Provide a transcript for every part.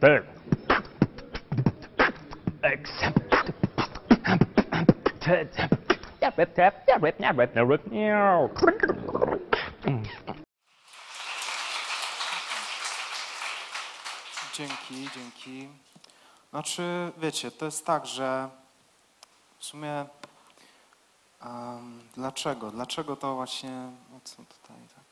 Dzięki, dzięki. Znaczy, wiecie, to jest tak, że w sumie dlaczego? Dlaczego to właśnie, no co tutaj tak?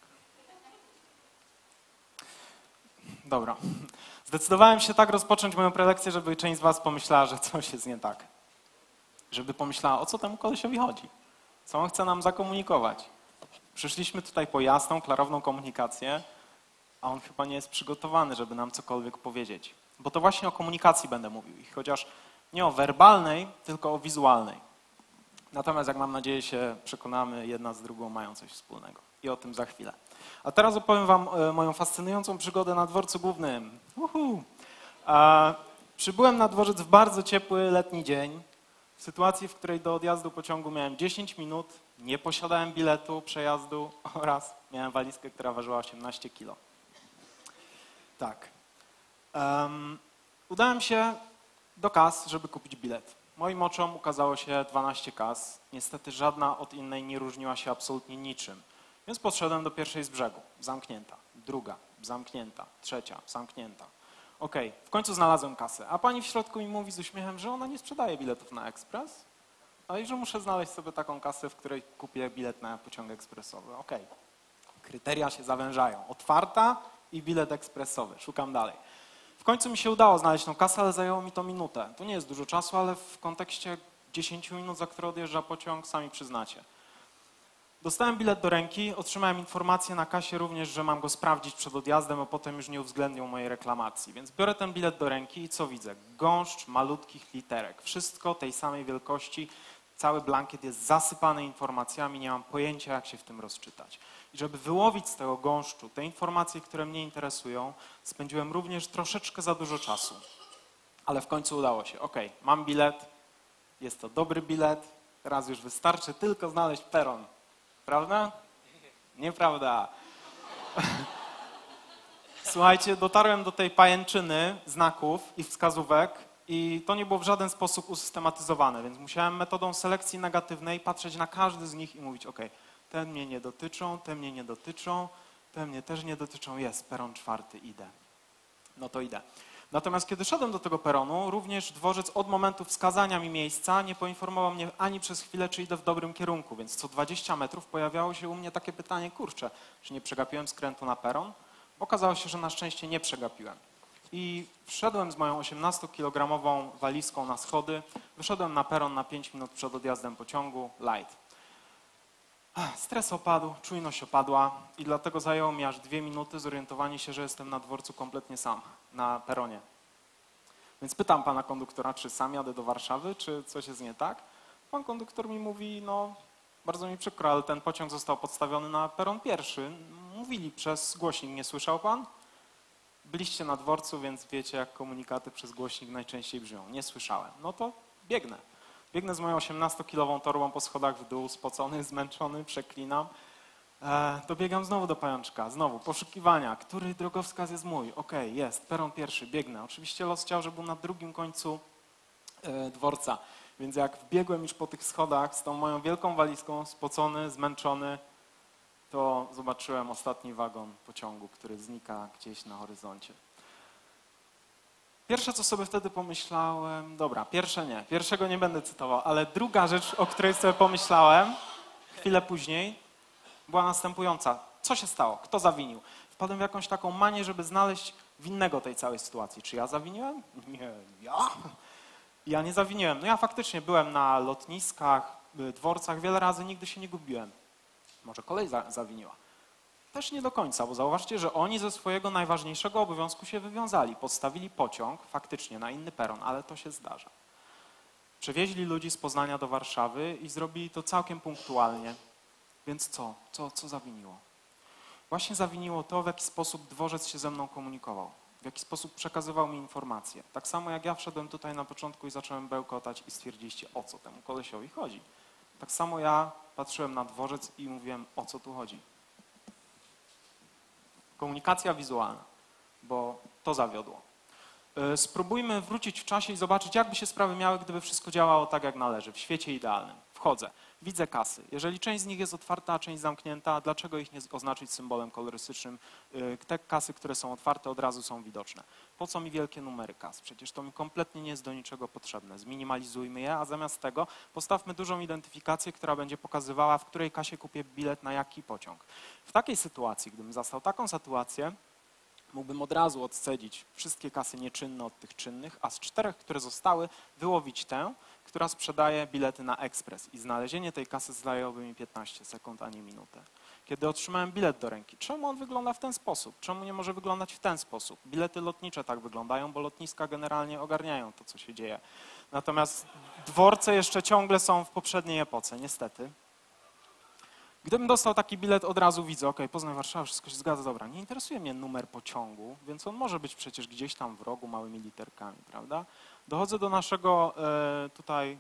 Dobra. Zdecydowałem się tak rozpocząć moją prelekcję, żeby część z was pomyślała, że coś jest nie tak. Żeby pomyślała, o co temu kolesiowi chodzi? Co on chce nam zakomunikować? Przyszliśmy tutaj po jasną, klarowną komunikację, a on chyba nie jest przygotowany, żeby nam cokolwiek powiedzieć. Bo to właśnie o komunikacji będę mówił. I chociaż nie o werbalnej, tylko o wizualnej. Natomiast, jak mam nadzieję się przekonamy, jedna z drugą mają coś wspólnego. I o tym za chwilę. A teraz opowiem wam moją fascynującą przygodę na dworcu głównym. Przybyłem na dworzec w bardzo ciepły letni dzień. W sytuacji, w której do odjazdu pociągu miałem 10 minut, nie posiadałem biletu przejazdu oraz miałem walizkę, która ważyła 18 kg. Tak. Udałem się do kas, żeby kupić bilet. Moim oczom ukazało się 12 kas. Niestety żadna od innej nie różniła się absolutnie niczym. Więc podszedłem do pierwszej z brzegu. Zamknięta. Druga. Zamknięta. Trzecia. Zamknięta. Okej, w końcu znalazłem kasę. A pani w środku mi mówi z uśmiechem, że ona nie sprzedaje biletów na ekspres, a i że muszę znaleźć sobie taką kasę, w której kupię bilet na pociąg ekspresowy. Okej. Kryteria się zawężają. Otwarta i bilet ekspresowy. Szukam dalej. W końcu mi się udało znaleźć tą kasę, ale zajęło mi to minutę. To nie jest dużo czasu, ale w kontekście 10 minut, za które odjeżdża pociąg, sami przyznacie. Dostałem bilet do ręki, otrzymałem informację na kasie również, że mam go sprawdzić przed odjazdem, a potem już nie uwzględnią mojej reklamacji. Więc biorę ten bilet do ręki i co widzę? Gąszcz malutkich literek. Wszystko tej samej wielkości. Cały blankiet jest zasypany informacjami, nie mam pojęcia, jak się w tym rozczytać. I żeby wyłowić z tego gąszczu te informacje, które mnie interesują, spędziłem również troszeczkę za dużo czasu. Ale w końcu udało się. Okej, mam bilet, jest to dobry bilet, teraz już wystarczy tylko znaleźć peron. Prawda? Nieprawda. Słuchajcie, dotarłem do tej pajęczyny znaków i wskazówek i to nie było w żaden sposób usystematyzowane, więc musiałem metodą selekcji negatywnej patrzeć na każdy z nich i mówić, ok, te mnie nie dotyczą, te mnie nie dotyczą, te mnie też nie dotyczą, jest, peron 4, idę. No to idę. Natomiast kiedy szedłem do tego peronu, również dworzec od momentu wskazania mi miejsca nie poinformował mnie ani przez chwilę, czy idę w dobrym kierunku, więc co 20 metrów pojawiało się u mnie takie pytanie, kurczę, czy nie przegapiłem skrętu na peron? Okazało się, że na szczęście nie przegapiłem. I wszedłem z moją 18-kilogramową walizką na schody, wyszedłem na peron na 5 minut przed odjazdem pociągu, light. Stres opadł, czujność opadła i dlatego zajęło mi aż 2 minuty zorientowanie się, że jestem na dworcu kompletnie sam, na peronie. Więc pytam pana konduktora, czy sam jadę do Warszawy, czy coś jest nie tak. Pan konduktor mi mówi, no bardzo mi przykro, ale ten pociąg został podstawiony na peron pierwszy. Mówili przez głośnik, nie słyszał pan? Byliście na dworcu, więc wiecie, jak komunikaty przez głośnik najczęściej brzmią. Nie słyszałem. No to biegnę. Biegnę z moją 18-kilową torbą po schodach w dół, spocony, zmęczony, przeklinam. Dobiegam znowu do pajączka, znowu poszukiwania. Który drogowskaz jest mój? Okej, jest, peron pierwszy, biegnę. Oczywiście los chciał, żeby był na drugim końcu dworca. Więc jak wbiegłem już po tych schodach z tą moją wielką walizką, spocony, zmęczony, to zobaczyłem ostatni wagon pociągu, który znika gdzieś na horyzoncie. Pierwsze, co sobie wtedy pomyślałem, dobra, pierwszego nie będę cytował, ale druga rzecz, o której sobie pomyślałem chwilę później, była następująca. Co się stało? Kto zawinił? Wpadłem w jakąś taką manię, żeby znaleźć winnego tej całej sytuacji. Czy ja zawiniłem? Nie, ja? Ja nie zawiniłem. No ja faktycznie byłem na lotniskach, dworcach wiele razy, nigdy się nie gubiłem. Może kolej zawiniła. Też nie do końca, bo zauważcie, że oni ze swojego najważniejszego obowiązku się wywiązali. Podstawili pociąg faktycznie na inny peron, ale to się zdarza. Przewieźli ludzi z Poznania do Warszawy i zrobili to całkiem punktualnie. Więc co? Co zawiniło? Właśnie zawiniło to, w jaki sposób dworzec się ze mną komunikował. W jaki sposób przekazywał mi informacje. Tak samo jak ja wszedłem tutaj na początku i zacząłem bełkotać i stwierdziliście, o co temu kolesiowi chodzi. Tak samo ja patrzyłem na dworzec i mówiłem, o co tu chodzi. Komunikacja wizualna, bo to zawiodło. Spróbujmy wrócić w czasie i zobaczyć, jak by się sprawy miały, gdyby wszystko działało tak, jak należy, w świecie idealnym. Wchodzę, widzę kasy. Jeżeli część z nich jest otwarta, a część zamknięta, dlaczego ich nie oznaczyć symbolem kolorystycznym? Te kasy, które są otwarte, od razu są widoczne. Po co mi wielkie numery kas? Przecież to mi kompletnie nie jest do niczego potrzebne. Zminimalizujmy je, a zamiast tego postawmy dużą identyfikację, która będzie pokazywała, w której kasie kupię bilet na jaki pociąg. W takiej sytuacji, gdybym zastał taką sytuację, mógłbym od razu odcedzić wszystkie kasy nieczynne od tych czynnych, a z 4, które zostały, wyłowić tę, która sprzedaje bilety na ekspres. I znalezienie tej kasy zajęłoby mi 15 sekund, a nie minutę. Kiedy otrzymałem bilet do ręki, czemu on wygląda w ten sposób? Czemu nie może wyglądać w ten sposób? Bilety lotnicze tak wyglądają, bo lotniska generalnie ogarniają to, co się dzieje. Natomiast dworce jeszcze ciągle są w poprzedniej epoce, niestety. Gdybym dostał taki bilet, od razu widzę, ok, Poznań, Warszawa, wszystko się zgadza, dobra, nie interesuje mnie numer pociągu, więc on może być przecież gdzieś tam w rogu małymi literkami, prawda? Dochodzę do naszego tutaj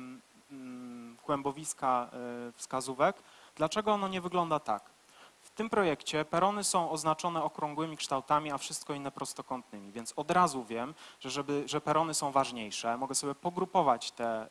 kłębowiska wskazówek. Dlaczego ono nie wygląda tak? W tym projekcie perony są oznaczone okrągłymi kształtami, a wszystko inne prostokątnymi, więc od razu wiem, że perony są ważniejsze. Mogę sobie pogrupować te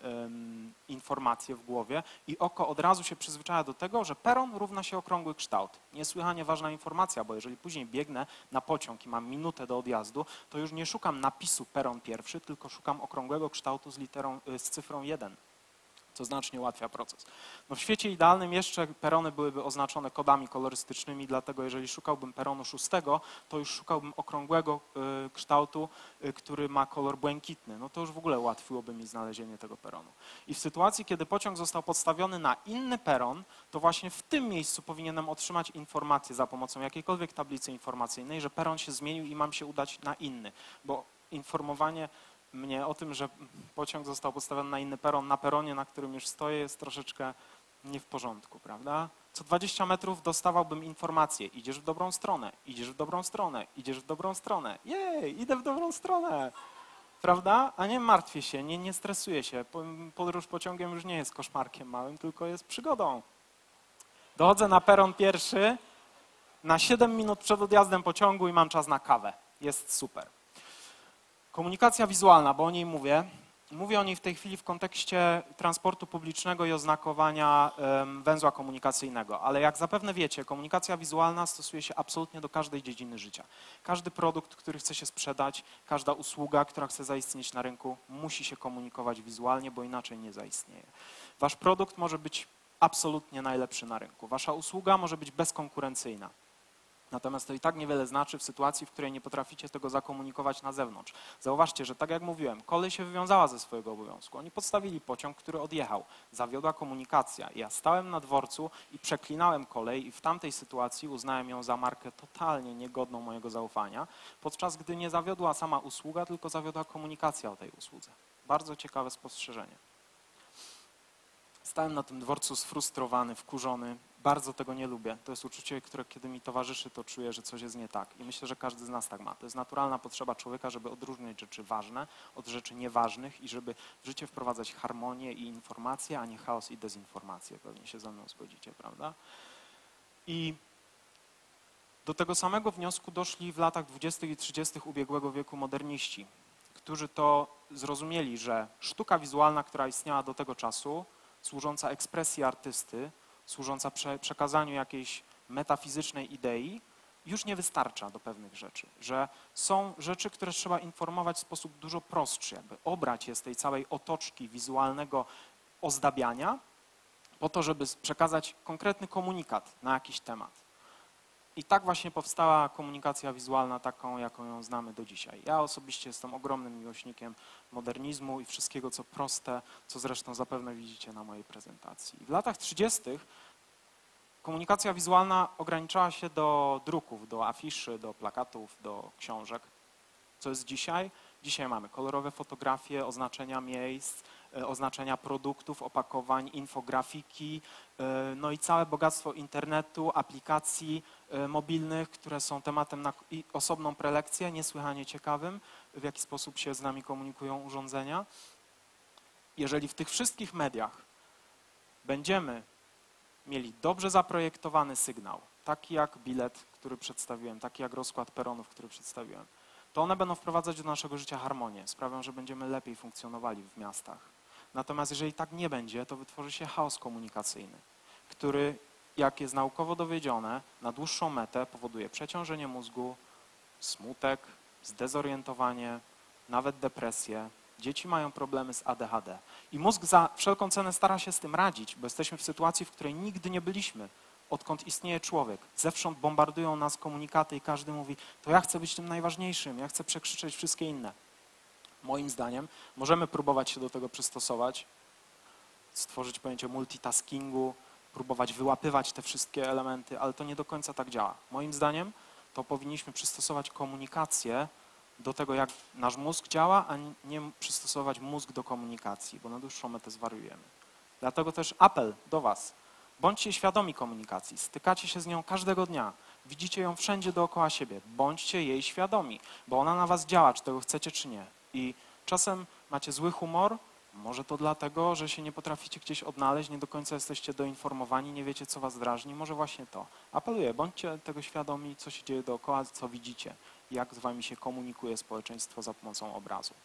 informacje w głowie i oko od razu się przyzwyczaja do tego, że peron równa się okrągły kształt. Niesłychanie ważna informacja, bo jeżeli później biegnę na pociąg i mam minutę do odjazdu, to już nie szukam napisu peron pierwszy, tylko szukam okrągłego kształtu z cyfrą 1. Co znacznie ułatwia proces. No w świecie idealnym jeszcze perony byłyby oznaczone kodami kolorystycznymi, dlatego jeżeli szukałbym peronu 6, to już szukałbym okrągłego kształtu, który ma kolor błękitny. No to już w ogóle ułatwiłoby mi znalezienie tego peronu. I w sytuacji, kiedy pociąg został podstawiony na inny peron, to właśnie w tym miejscu powinienem otrzymać informację za pomocą jakiejkolwiek tablicy informacyjnej, że peron się zmienił i mam się udać na inny, bo informowanie mnie o tym, że pociąg został postawiony na inny peron, na peronie, na którym już stoję, jest troszeczkę nie w porządku, prawda? Co 20 metrów dostawałbym informację, idziesz w dobrą stronę, idziesz w dobrą stronę, idziesz w dobrą stronę. Jej, idę w dobrą stronę, prawda? A nie martwię się, nie stresuję się. Podróż pociągiem już nie jest koszmarkiem małym, tylko jest przygodą. Dochodzę na peron pierwszy, na 7 minut przed odjazdem pociągu i mam czas na kawę. Jest super. Komunikacja wizualna, bo o niej mówię. Mówię o niej w tej chwili w kontekście transportu publicznego i oznakowania węzła komunikacyjnego, ale jak zapewne wiecie, komunikacja wizualna stosuje się absolutnie do każdej dziedziny życia. Każdy produkt, który chce się sprzedać, każda usługa, która chce zaistnieć na rynku, musi się komunikować wizualnie, bo inaczej nie zaistnieje. Wasz produkt może być absolutnie najlepszy na rynku. Wasza usługa może być bezkonkurencyjna. Natomiast to i tak niewiele znaczy w sytuacji, w której nie potraficie tego zakomunikować na zewnątrz. Zauważcie, że tak jak mówiłem, kolej się wywiązała ze swojego obowiązku. Oni podstawili pociąg, który odjechał. Zawiodła komunikacja. Ja stałem na dworcu i przeklinałem kolej i w tamtej sytuacji uznałem ją za markę totalnie niegodną mojego zaufania, podczas gdy nie zawiodła sama usługa, tylko zawiodła komunikacja o tej usłudze. Bardzo ciekawe spostrzeżenie. Stałem na tym dworcu sfrustrowany, wkurzony. Bardzo tego nie lubię. To jest uczucie, które kiedy mi towarzyszy, to czuję, że coś jest nie tak. I myślę, że każdy z nas tak ma. To jest naturalna potrzeba człowieka, żeby odróżniać rzeczy ważne od rzeczy nieważnych i żeby w życie wprowadzać harmonię i informację, a nie chaos i dezinformację. Pewnie się ze mną zgodzicie, prawda? I do tego samego wniosku doszli w latach 20. i 30. ubiegłego wieku moderniści, którzy to zrozumieli, że sztuka wizualna, która istniała do tego czasu, służąca ekspresji artysty, służąca przekazaniu jakiejś metafizycznej idei, już nie wystarcza do pewnych rzeczy. Że są rzeczy, które trzeba informować w sposób dużo prostszy, jakby obrać je z tej całej otoczki wizualnego ozdabiania, po to, żeby przekazać konkretny komunikat na jakiś temat. I tak właśnie powstała komunikacja wizualna taką, jaką ją znamy do dzisiaj. Ja osobiście jestem ogromnym miłośnikiem modernizmu i wszystkiego, co proste, co zresztą zapewne widzicie na mojej prezentacji. W latach 30. komunikacja wizualna ograniczała się do druków, do afiszy, do plakatów, do książek. Co jest dzisiaj? Dzisiaj mamy kolorowe fotografie, oznaczenia miejsc, oznaczenia produktów, opakowań, infografiki, no i całe bogactwo internetu, aplikacji mobilnych, które są tematem na osobną prelekcję, niesłychanie ciekawym, w jaki sposób się z nami komunikują urządzenia. Jeżeli w tych wszystkich mediach będziemy mieli dobrze zaprojektowany sygnał, taki jak bilet, który przedstawiłem, taki jak rozkład peronów, który przedstawiłem, to one będą wprowadzać do naszego życia harmonię, sprawią, że będziemy lepiej funkcjonowali w miastach. Natomiast jeżeli tak nie będzie, to wytworzy się chaos komunikacyjny, który, jak jest naukowo dowiedzione, na dłuższą metę powoduje przeciążenie mózgu, smutek, zdezorientowanie, nawet depresję. Dzieci mają problemy z ADHD. I mózg za wszelką cenę stara się z tym radzić, bo jesteśmy w sytuacji, w której nigdy nie byliśmy, odkąd istnieje człowiek. Zewsząd bombardują nas komunikaty i każdy mówi, to ja chcę być tym najważniejszym, ja chcę przekrzyczeć wszystkie inne. Moim zdaniem możemy próbować się do tego przystosować, stworzyć pojęcie multitaskingu, próbować wyłapywać te wszystkie elementy, ale to nie do końca tak działa. Moim zdaniem to powinniśmy przystosować komunikację do tego, jak nasz mózg działa, a nie przystosować mózg do komunikacji, bo na dłuższą metę zwariujemy. Dlatego też apel do Was. Bądźcie świadomi komunikacji, stykacie się z nią każdego dnia, widzicie ją wszędzie dookoła siebie. Bądźcie jej świadomi, bo ona na Was działa, czy tego chcecie, czy nie. I czasem macie zły humor, może to dlatego, że się nie potraficie gdzieś odnaleźć, nie do końca jesteście doinformowani, nie wiecie, co Was drażni, może właśnie to. Apeluję, bądźcie tego świadomi, co się dzieje dookoła, co widzicie, jak z Wami się komunikuje społeczeństwo za pomocą obrazu.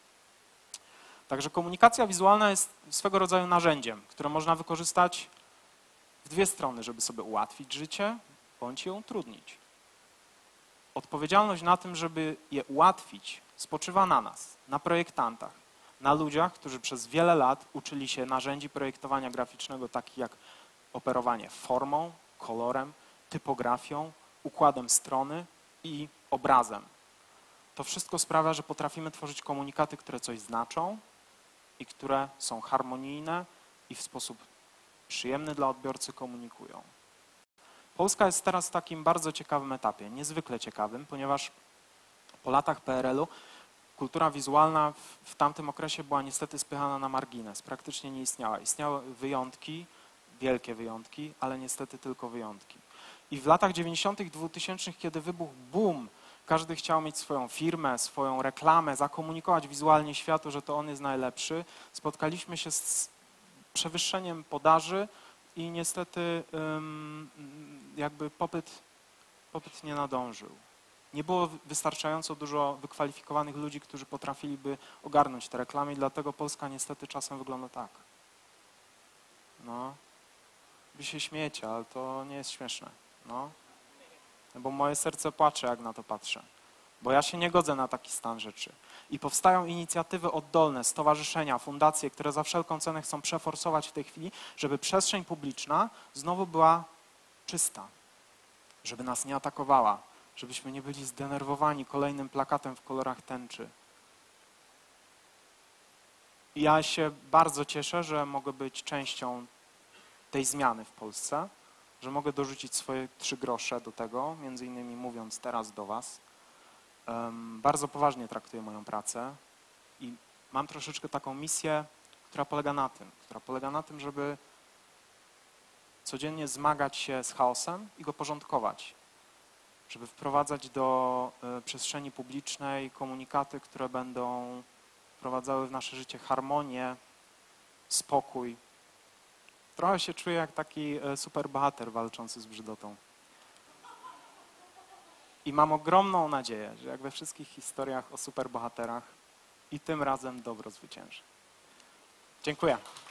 Także komunikacja wizualna jest swego rodzaju narzędziem, które można wykorzystać w dwie strony, żeby sobie ułatwić życie, bądź je utrudnić. Odpowiedzialność na tym, żeby je ułatwić, spoczywa na nas, na projektantach, na ludziach, którzy przez wiele lat uczyli się narzędzi projektowania graficznego, takich jak operowanie formą, kolorem, typografią, układem strony i obrazem. To wszystko sprawia, że potrafimy tworzyć komunikaty, które coś znaczą i które są harmonijne i w sposób przyjemny dla odbiorcy komunikują. Polska jest teraz w takim bardzo ciekawym etapie, niezwykle ciekawym, ponieważ po latach PRL-u kultura wizualna w tamtym okresie była niestety spychana na margines, praktycznie nie istniała. Istniały wyjątki, wielkie wyjątki, ale niestety tylko wyjątki. I w latach 90., 2000, kiedy wybuchł boom, każdy chciał mieć swoją firmę, swoją reklamę, zakomunikować wizualnie światu, że to on jest najlepszy, spotkaliśmy się z przewyższeniem podaży i niestety jakby popyt nie nadążył. Nie było wystarczająco dużo wykwalifikowanych ludzi, którzy potrafiliby ogarnąć te reklamy i dlatego Polska niestety czasem wygląda tak. No, wy się śmiejecie, ale to nie jest śmieszne. No, bo moje serce płacze, jak na to patrzę. Bo ja się nie godzę na taki stan rzeczy. I powstają inicjatywy oddolne, stowarzyszenia, fundacje, które za wszelką cenę chcą przeforsować w tej chwili, żeby przestrzeń publiczna znowu była czysta, żeby nas nie atakowała, żebyśmy nie byli zdenerwowani kolejnym plakatem w kolorach tęczy. I ja się bardzo cieszę, że mogę być częścią tej zmiany w Polsce, że mogę dorzucić swoje 3 grosze do tego, między innymi mówiąc teraz do Was. Bardzo poważnie traktuję moją pracę i mam troszeczkę taką misję, która polega na tym, żeby codziennie zmagać się z chaosem i go porządkować, żeby wprowadzać do przestrzeni publicznej komunikaty, które będą wprowadzały w nasze życie harmonię, spokój. Trochę się czuję jak taki superbohater walczący z brzydotą. I mam ogromną nadzieję, że jak we wszystkich historiach o superbohaterach i tym razem dobro zwycięży. Dziękuję.